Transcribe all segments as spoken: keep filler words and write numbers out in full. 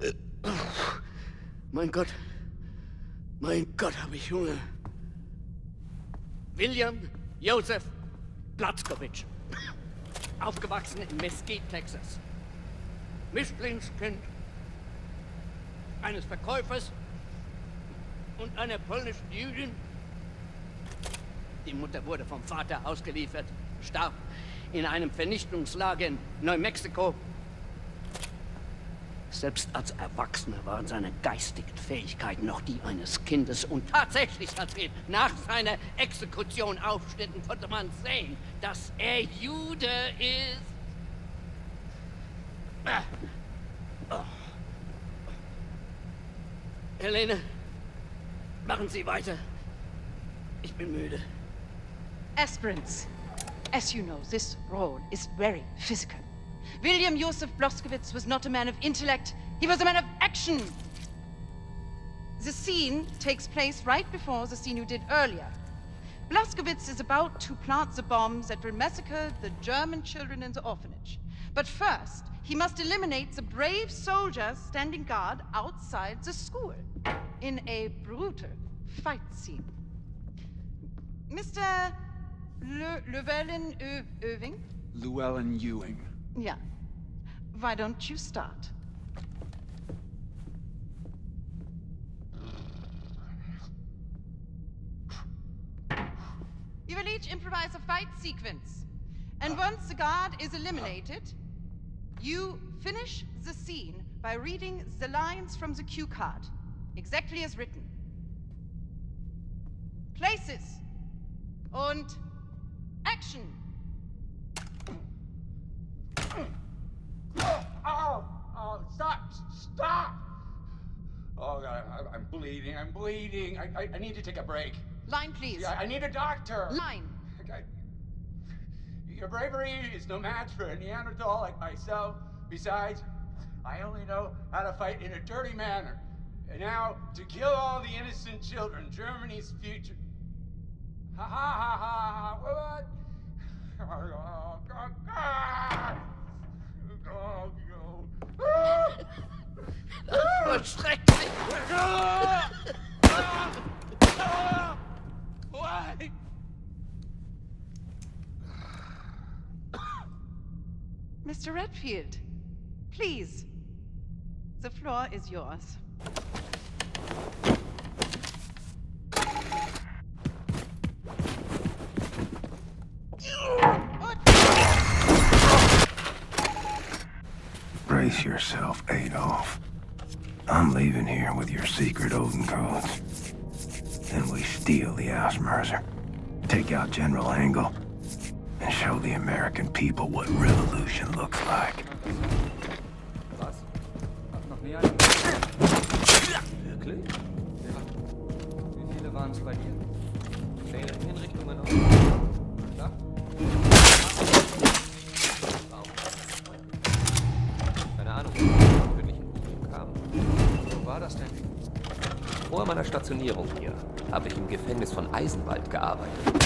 Mein Gott. Mein Gott, habe ich Hunger. William Joseph Blazkowicz. Aufgewachsen in Mesquite, Texas. Mischlingskind eines Verkäufers und einer polnischen Jüdin. Die Mutter wurde vom Vater ausgeliefert, starb in einem Vernichtungslager in Neumexiko. Selbst als Erwachsener waren seine geistigen Fähigkeiten noch die eines Kindes. Und tatsächlich, als wir nach seiner Exekution aufschnitten, konnte man sehen, dass er Jude ist. Ah. Oh. Helene, machen Sie weiter. Ich bin müde. Aspirants, as you know, this role is very physical. William Joseph Blazkowicz was not a man of intellect, he was a man of action. The scene takes place right before the scene you did earlier. Blazkowicz is about to plant the bombs that will massacre the German children in the orphanage. But first, he must eliminate the brave soldiers standing guard outside the school in a brutal fight scene. Mister Le Llewellyn Ewing? Llewellyn Ewing. Yeah. Why don't you start? You will each improvise a fight sequence. And once the guard is eliminated, you finish the scene by reading the lines from the cue card, exactly as written. Places. Und action. Oh, oh, oh, stop, stop! Oh, God, I, I'm bleeding, I'm bleeding. I, I, I need to take a break. Line, please. Yeah, I need a doctor. Line. Okay. Your bravery is no match for a Neanderthal like myself. Besides, I only know how to fight in a dirty manner. And now, to kill all the innocent children, Germany's future. Ha ha ha ha! What? Oh, God, God. Oh, no. Das war schrecklich. Why? Mister Redfield, please. The floor is yours. Brace yourself, Adolf. I'm leaving here with your secret Odin codes. Then we steal the Ausmerzer, take out General Engel, and show the American people what revolution looks like. Was? Noch nie einen? Wirklich? Ja. Wie viele waren es bei dir? Mehrere Hinrichtungen auch? Klar? Keine Ahnung, wie gewöhnlichen Kugeln kamen. Wo war das denn? Vor meiner Stationierung hier habe ich im Gefängnis von Eisenwald gearbeitet.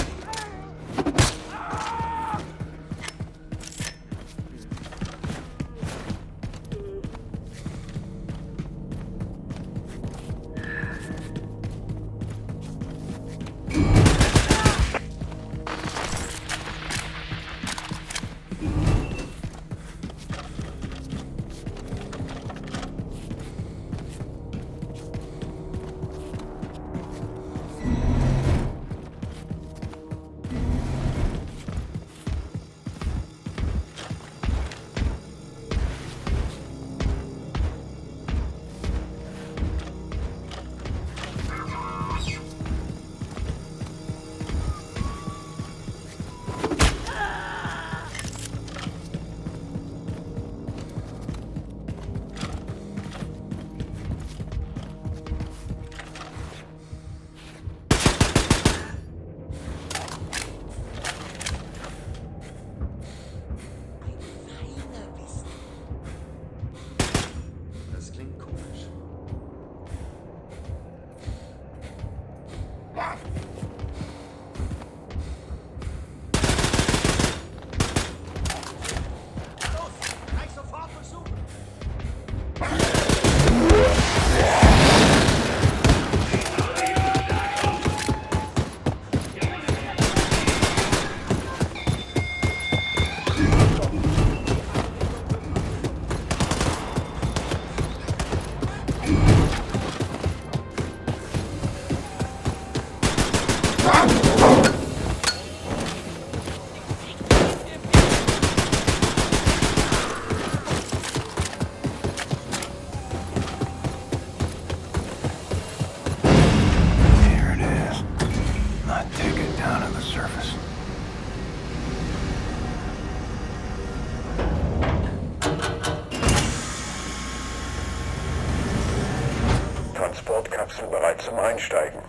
Transportkapsel bereit zum Einsteigen.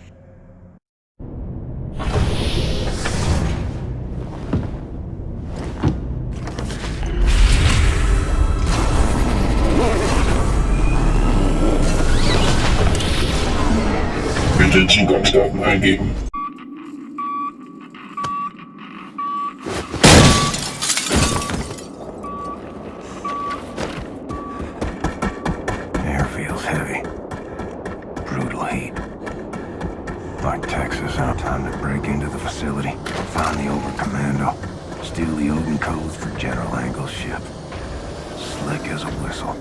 Bitte Zugangsdaten eingeben. Air feels heavy. Brutal heat. Like Texas, now time to break into the facility. Find the Overcommando. Steal the Odin codes for General Angle's ship. Slick as a whistle.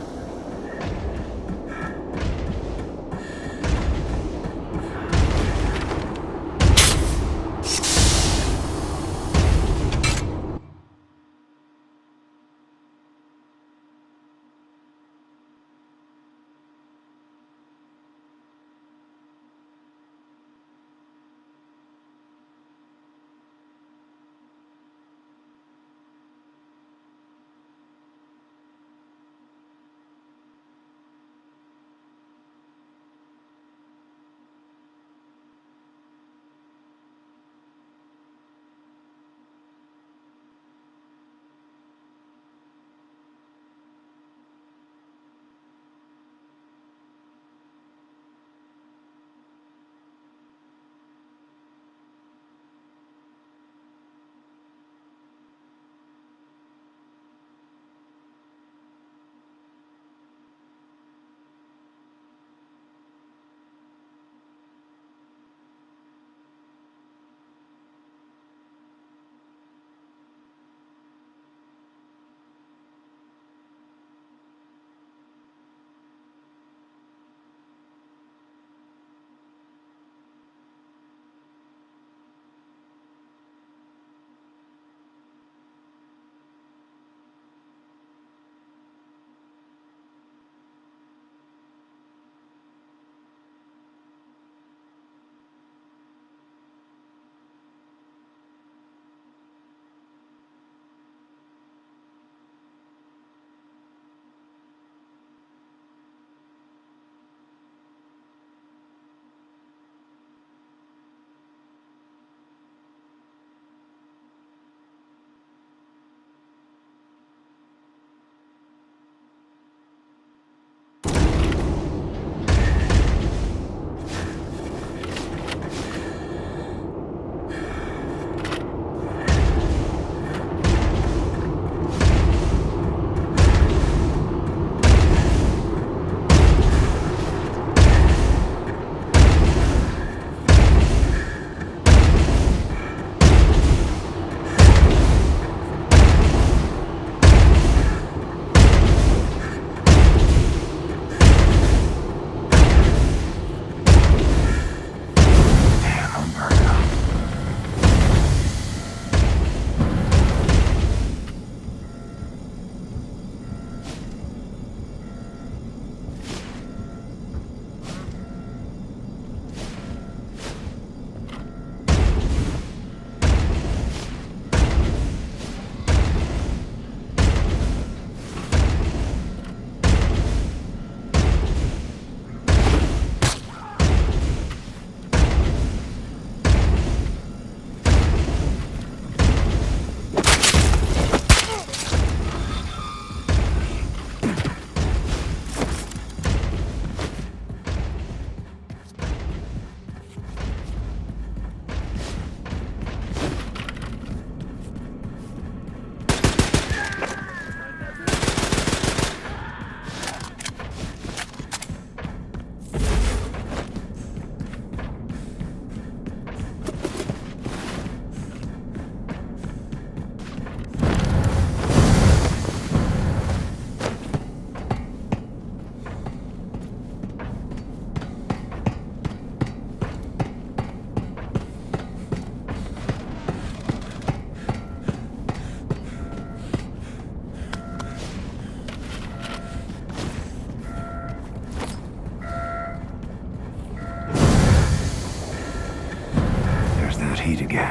heat again.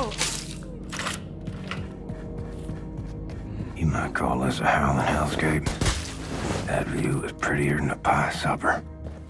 You might call this a howling hellscape. That view is prettier than a pie supper.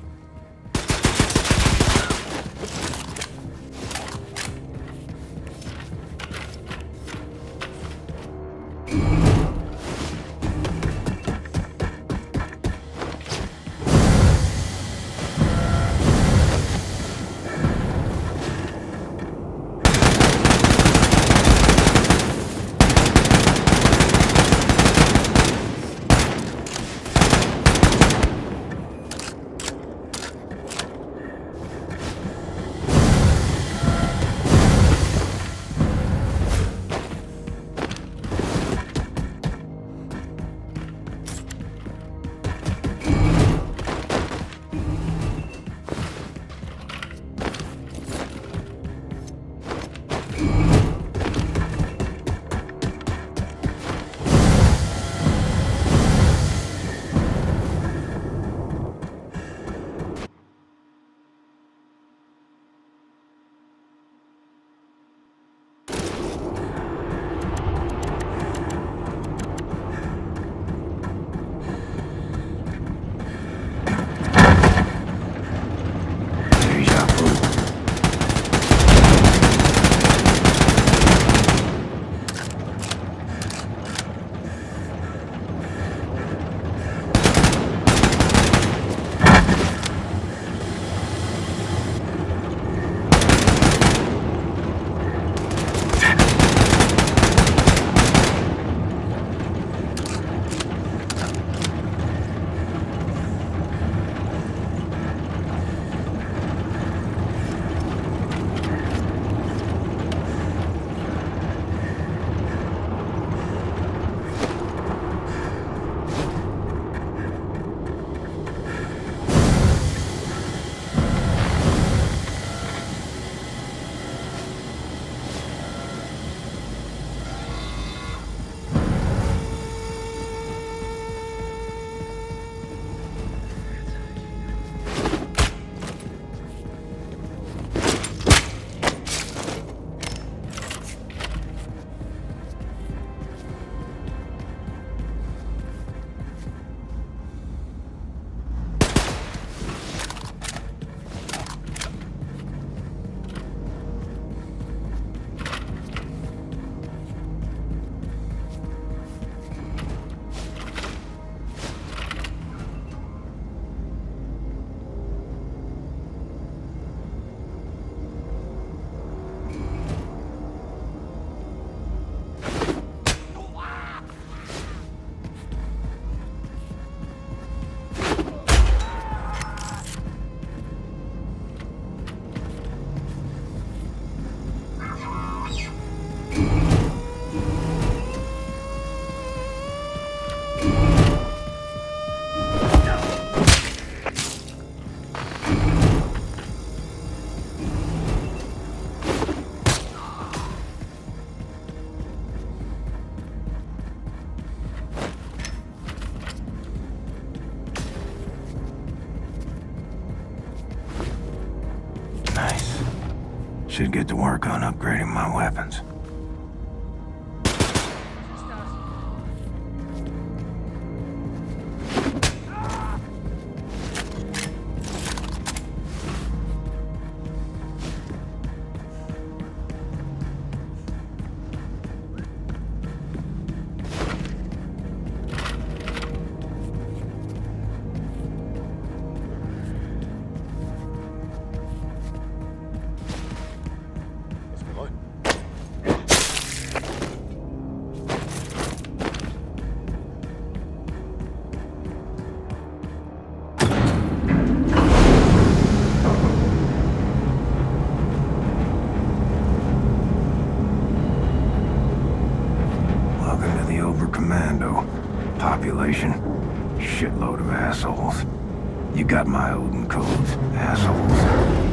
Should get to work on upgrading my weapons. Population. Shitload of assholes. You got my Odin codes, assholes.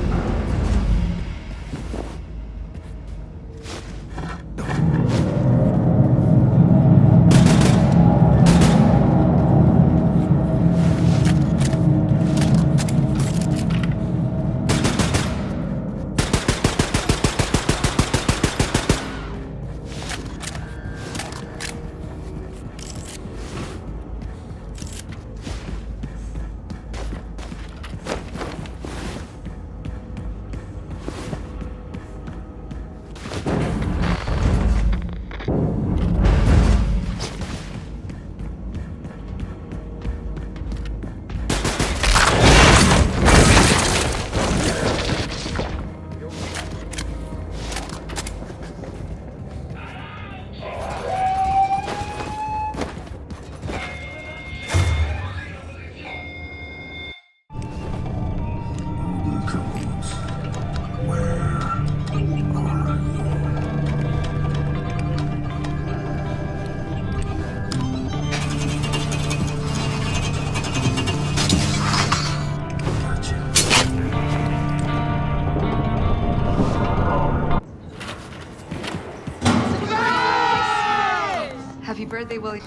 birthday, Willie.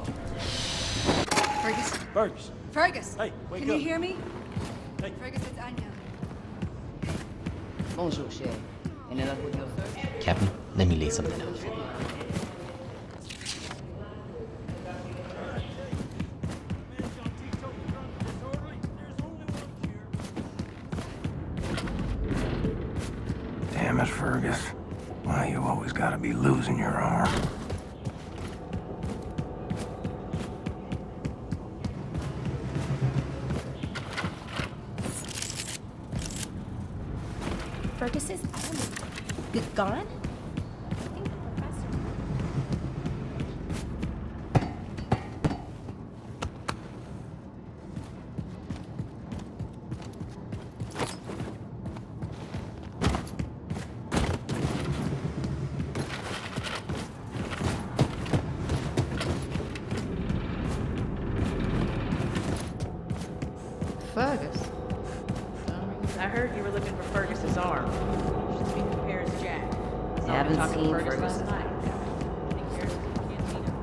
Fergus? Fergus. Fergus! Hey, wake Can up. you hear me? Hey. Fergus, it's Anya. Bonjour, cher. Any luck with your search? Captain, let me lay something out for you. Damn it, Fergus. Why you always gotta be losing your arm? Fergus's arm is gone? I think the professor... Fergus? I heard you were looking for Fergus's arm. You should speak to Paris Jack. I haven't talked to seen Fergus Fergus. last night. I think Paris is in the cantina.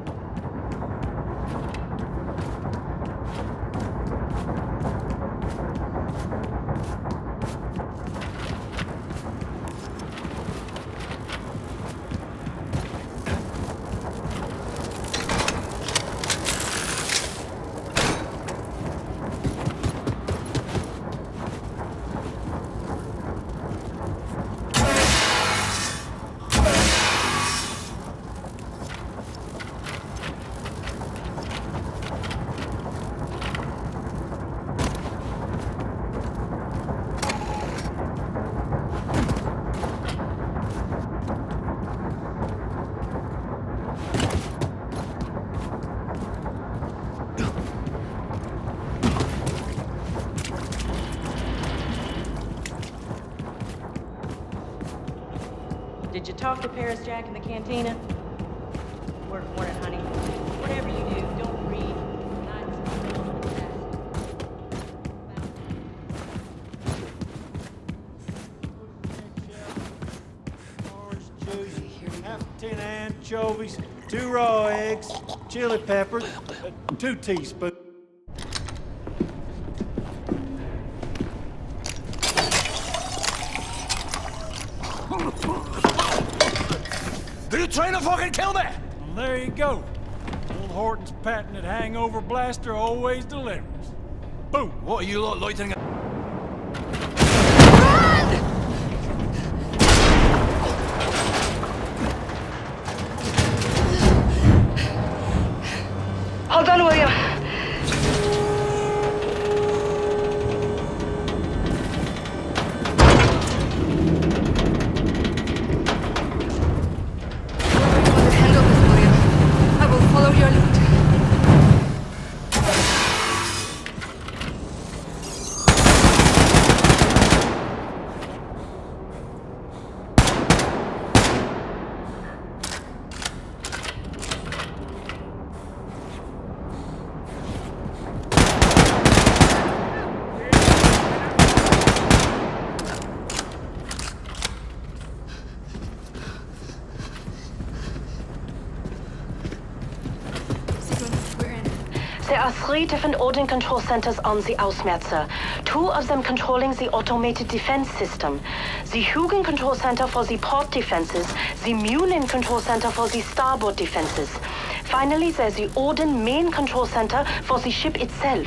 Did you talk to Paris Jack in the cantina? Word morning, honey. Whatever you do, don't read. Orange juice, half a tin anchovies, two raw eggs, chili peppers, uh, two teaspoons. Are you trying to fucking kill me? Well, there you go. Old Horton's patented hangover blaster always delivers. Boom. What are you lot loitering? Hold on, William. Handle this, William. I will follow your lead. There are three different Odin control centers on the Ausmerzer. Two of them controlling the automated defense system. The Hugin control center for the port defenses, the Munin control center for the starboard defenses. Finally, there's the Odin main control center for the ship itself.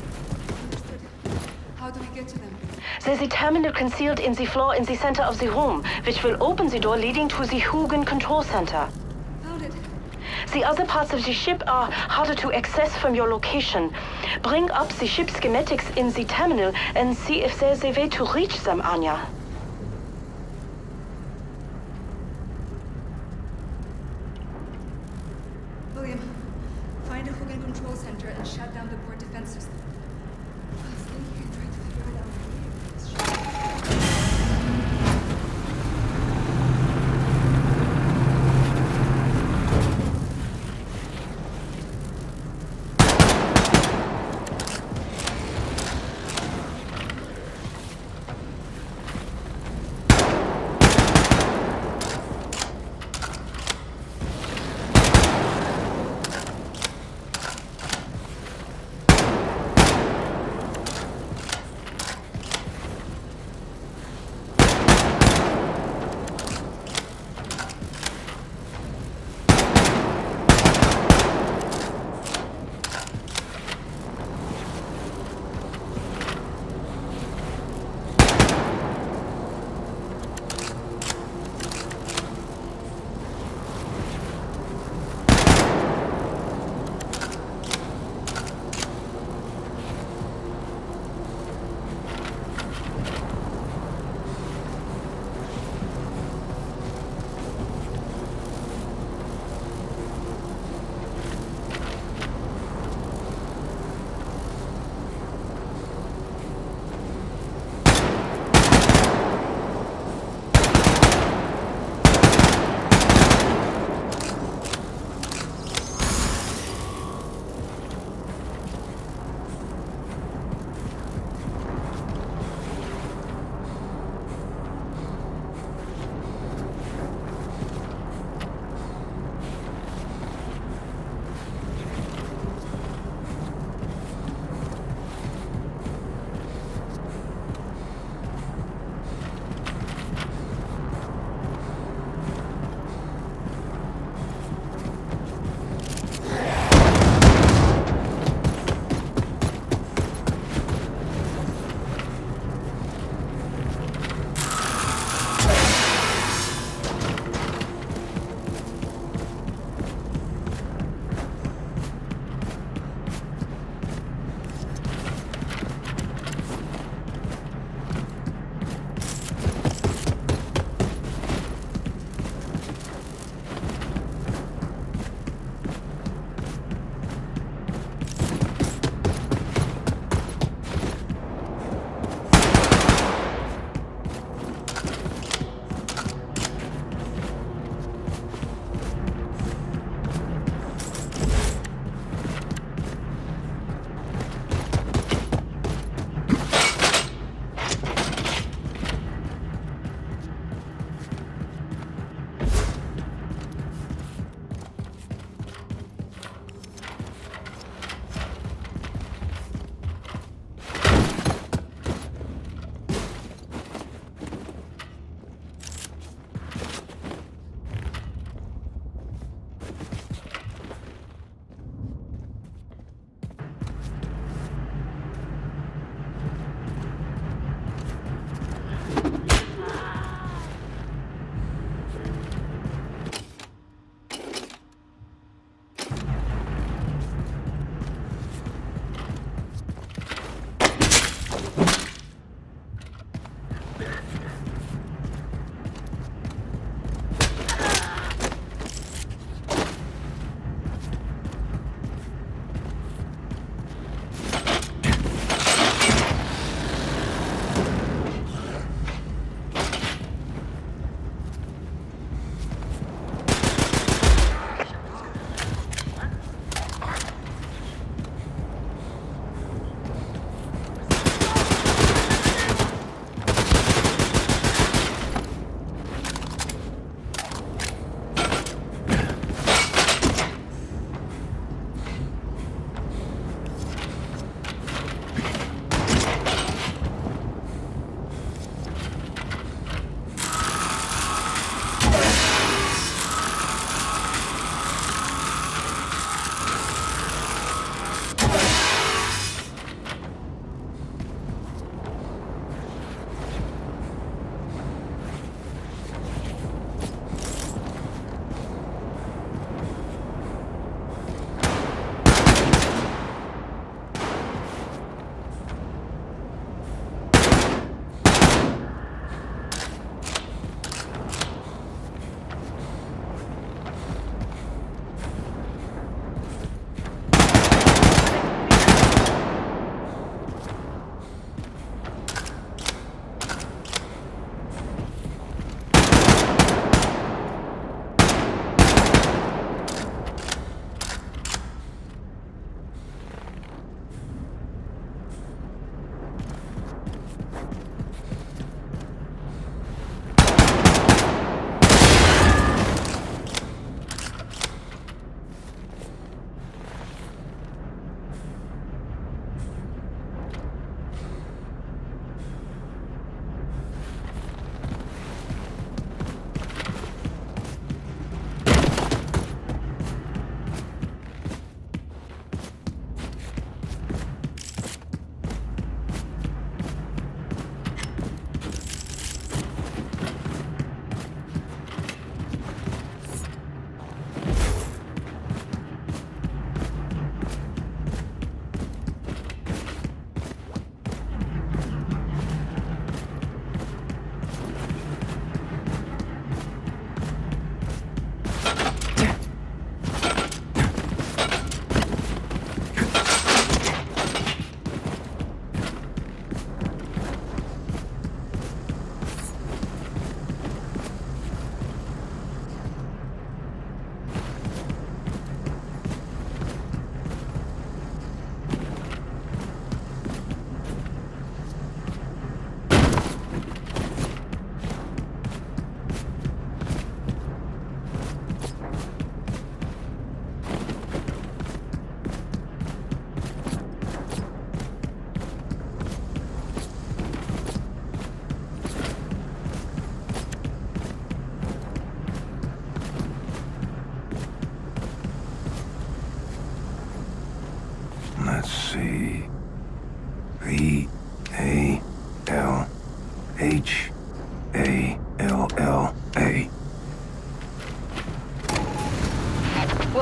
How do we get to them? There's a terminal concealed in the floor in the center of the room, which will open the door leading to the Hugin control center. Found it. The other parts of the ship are harder to access from your location. Bring up the ship schematics in the terminal and see if there's a way to reach them, Anya. William, find a Hugin control center and shut down the port defense system. I'll stay here and try to figure it out.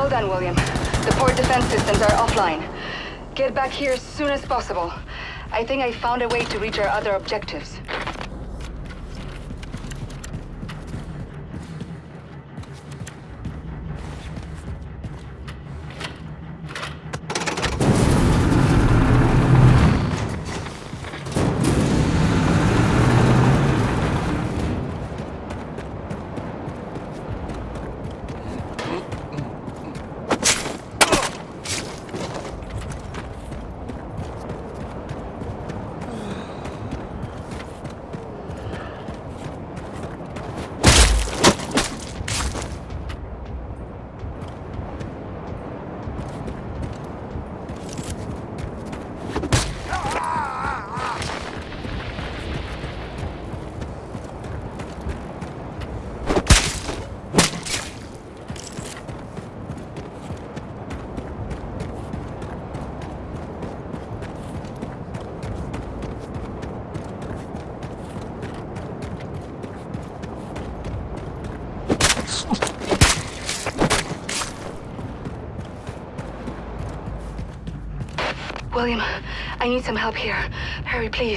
Well done, William. The port defense systems are offline. Get back here as soon as possible. I think I found a way to reach our other objectives. William, I need some help here. Hurry, please.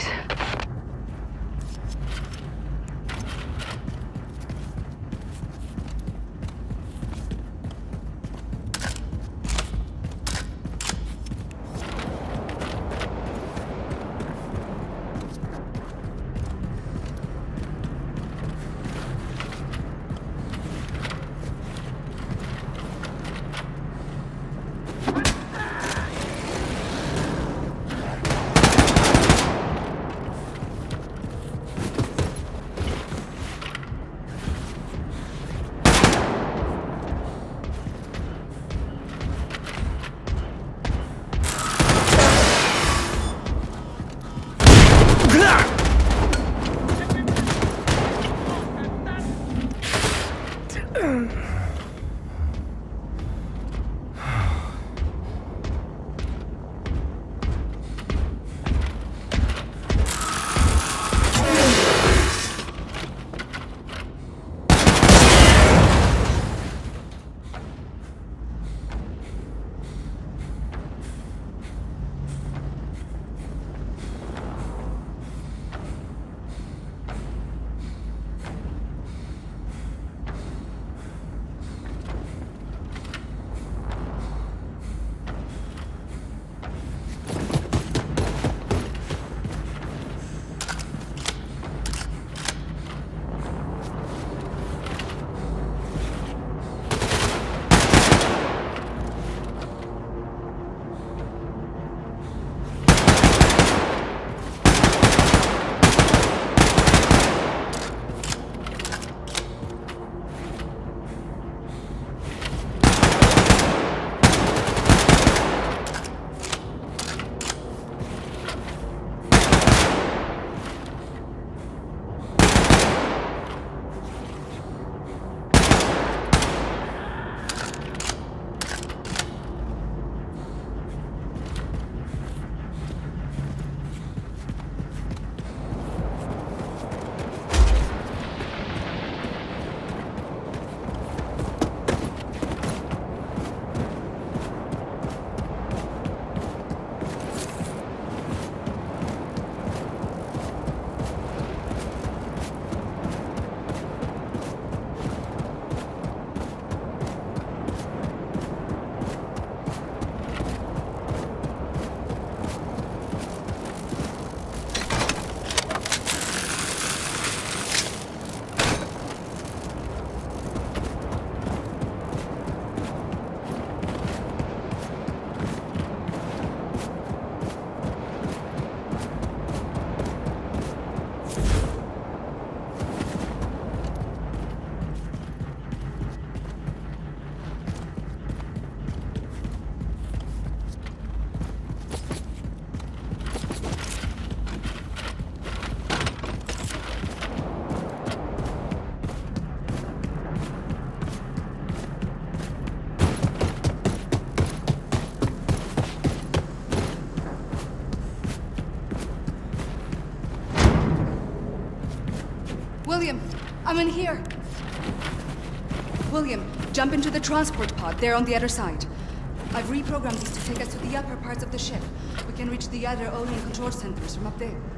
William, I'm in here. William, jump into the transport pod, there on the other side. I've reprogrammed these to take us to the upper parts of the ship. We can reach the other Odin control centers from up there.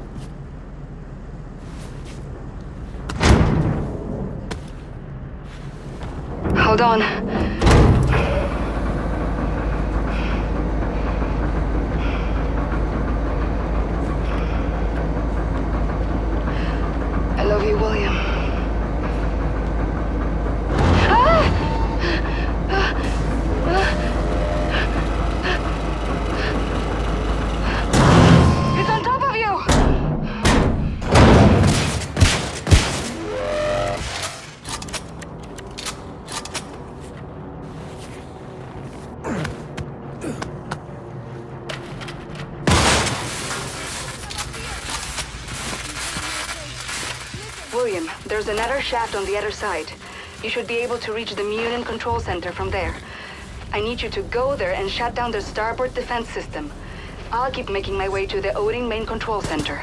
Hold on. I love you, William. It's on top of you! William, there's another shaft on the other side. You should be able to reach the Munin control center from there. I need you to go there and shut down the starboard defense system. I'll keep making my way to the Odin main control center.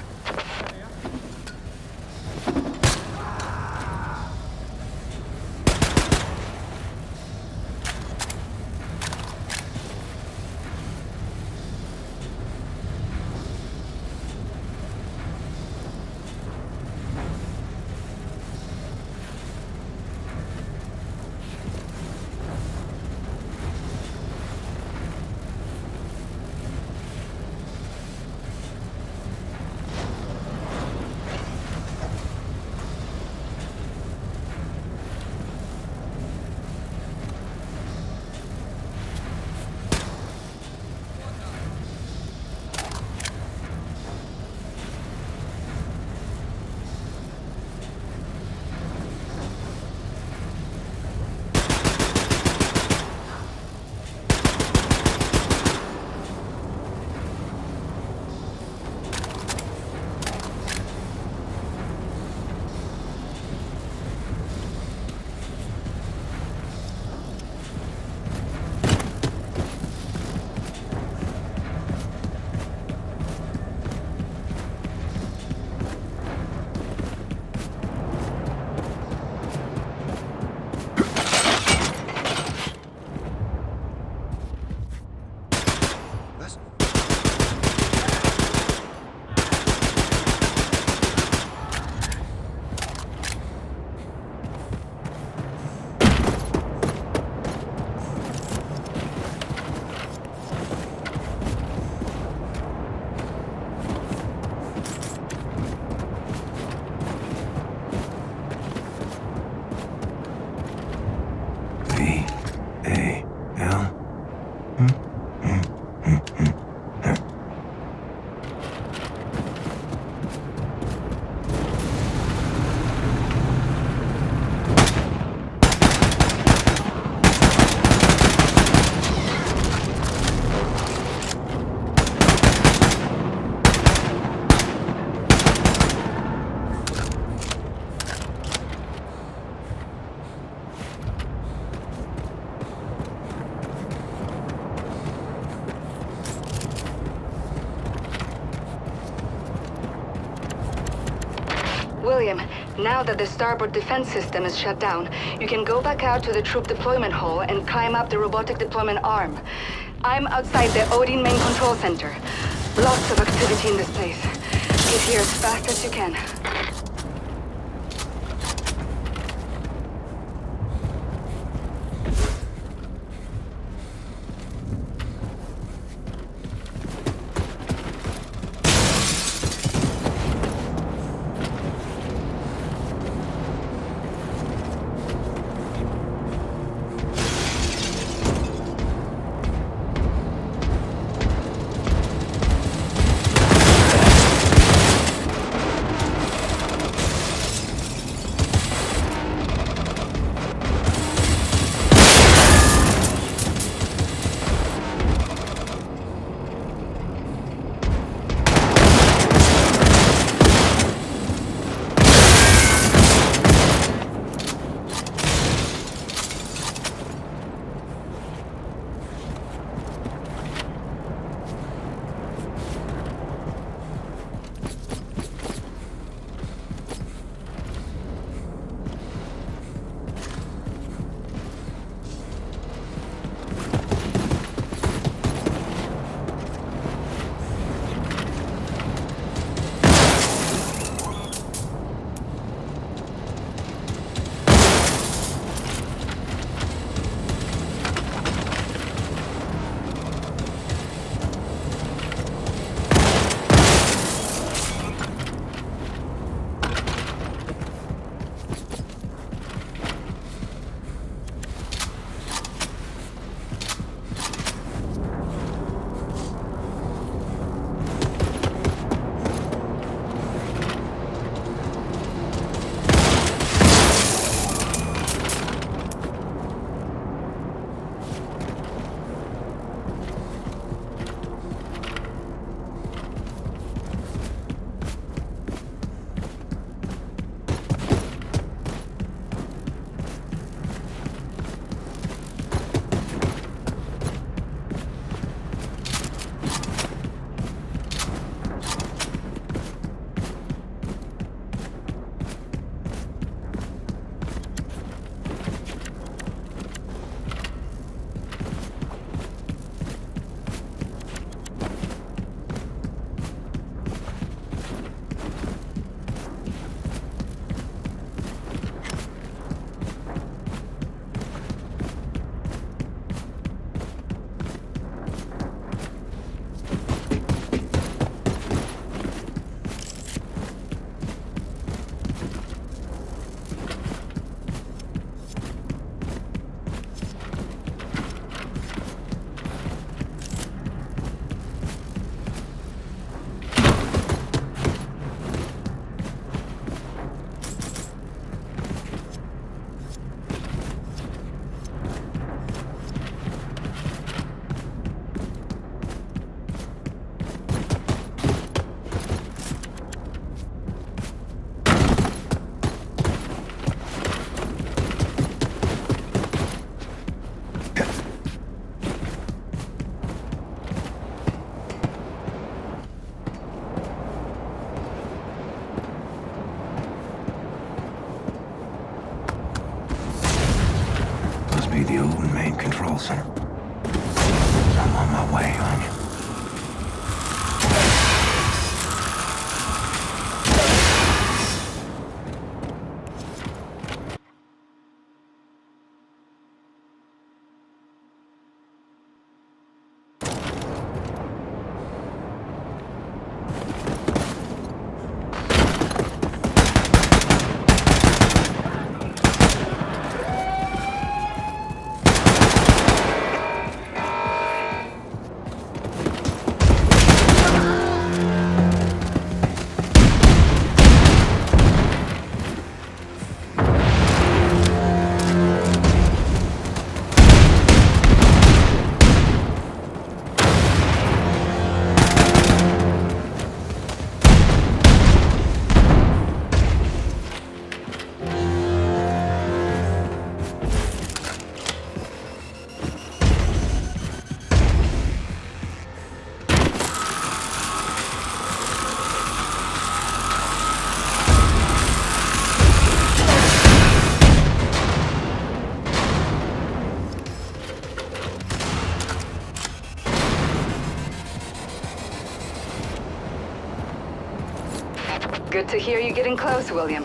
William, now that the starboard defense system is shut down, you can go back out to the troop deployment hall and climb up the robotic deployment arm. I'm outside the Odin main control center. Lots of activity in this place. Get here as fast as you can. the Odin main control center. I'm on my way, Anya. Good to hear you getting close, William.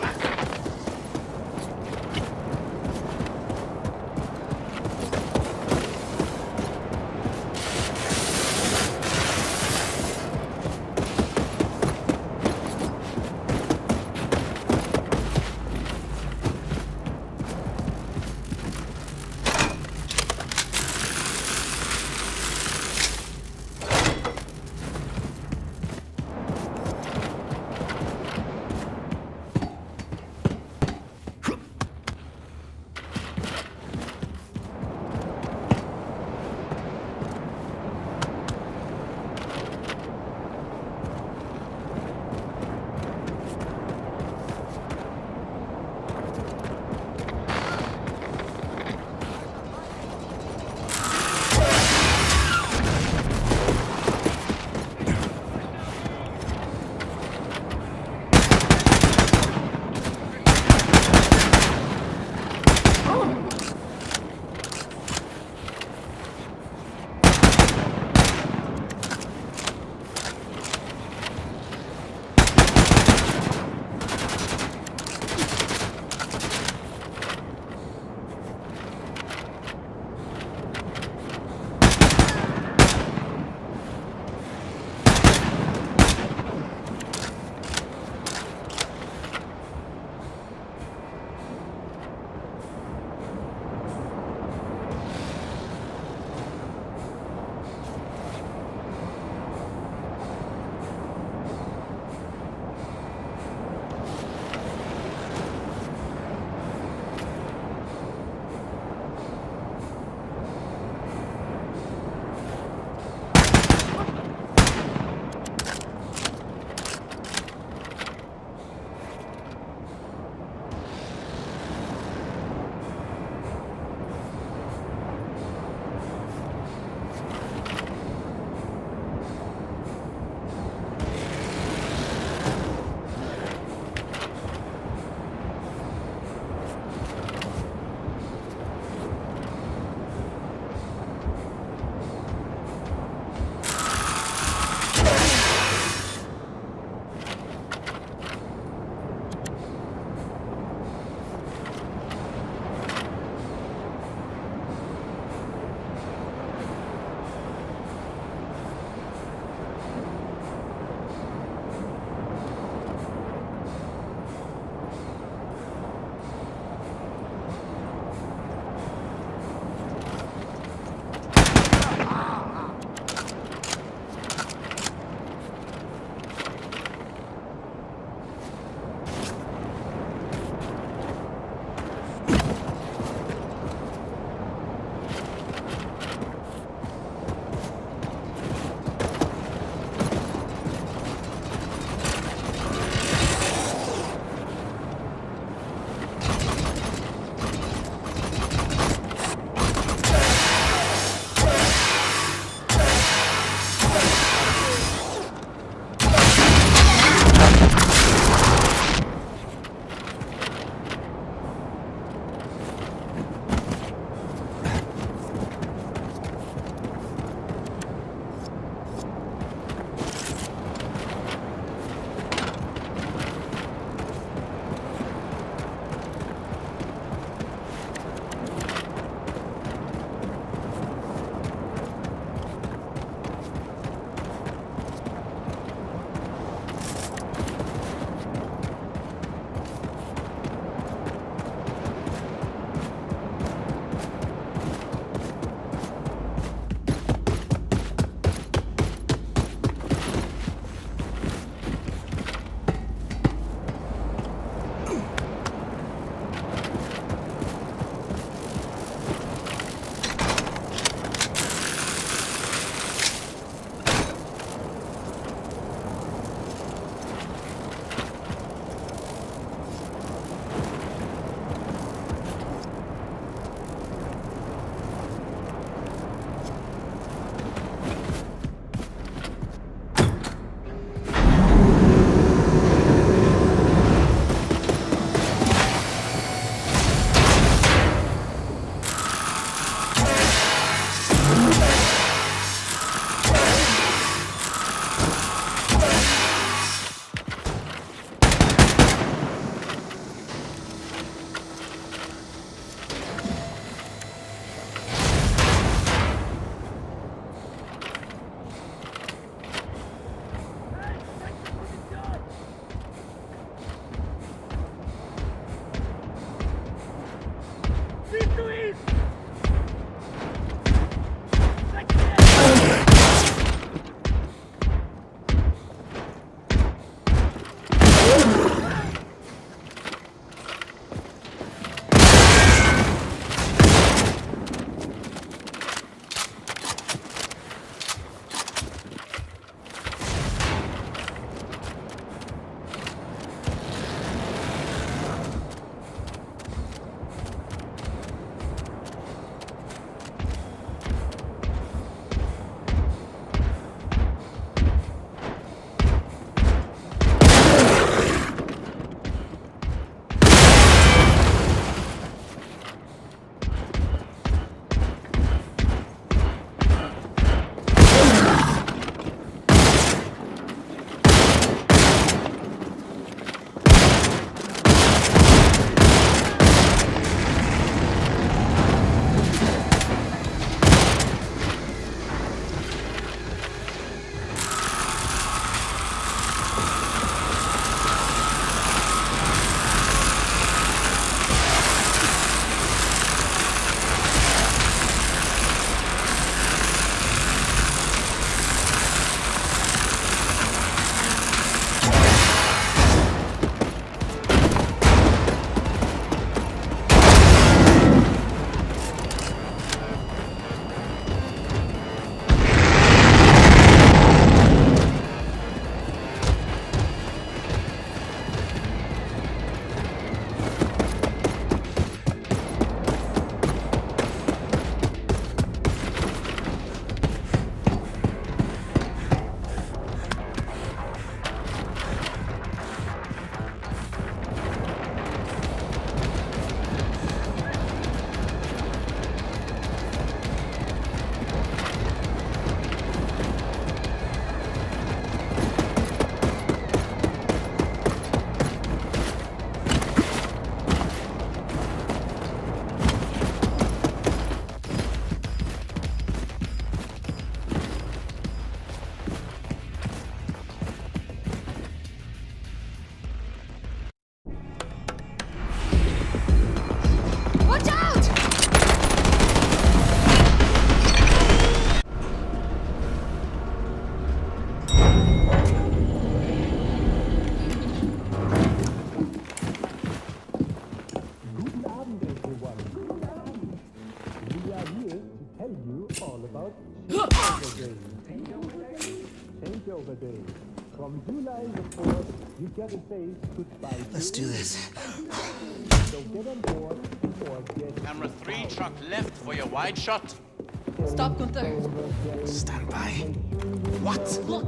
you all about Changeover Day. Changeover Day. From July the fourth, you get a face goodbye. Let's do this. So get on board or get... Camera three, truck left for your wide shot. Stop, Gunther. Stand by. What? Look!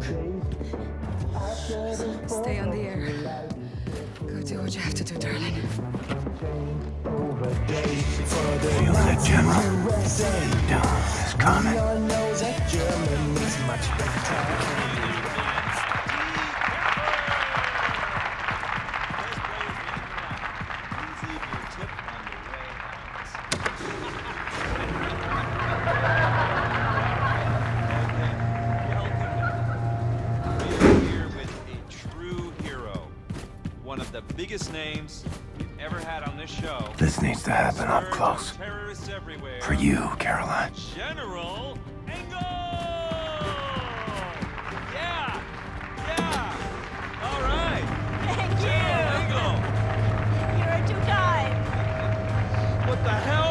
Stay on the air. Go do what you have to do, darling. Feel that, General? Dawn is coming. Biggest names we've ever had on this show. This needs to happen up close. For you, Caroline. General Engel! Yeah! Yeah! All right! Thank you! General Engel! You're too kind! What the hell?